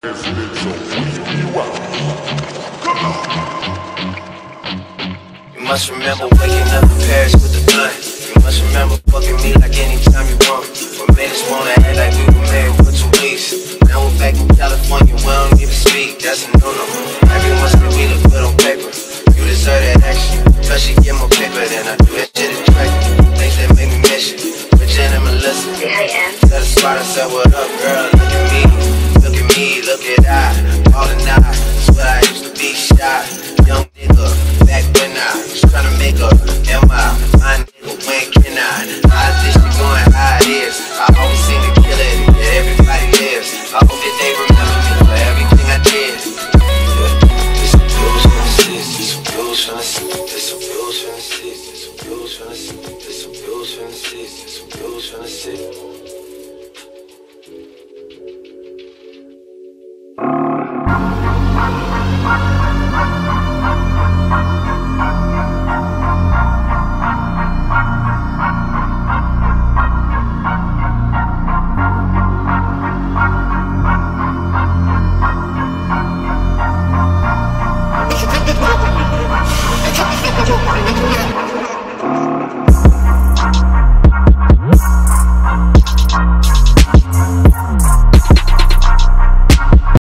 You must remember waking up in Paris with the blunt. You must remember fucking me like anytime you want. When made us wanna act like we were married for 2 weeks. Now we're back in California, we don't even speak. That's a no-no. Every once in a while we look good on paper. You deserve that action. Cause she get more paper than I do. That shit is attractive. Things that make me miss you. Virgin and Melissa. Tell the spot, I said, what up, girl? Look at me. Look at me. Look at I. All the night. That's what I used to be shy. Young nigga. Back when I was trying to make up. Am I? My nigga, when can I? How this shit going? How it is? I always seem to kill it. Yeah, everybody lives. I hope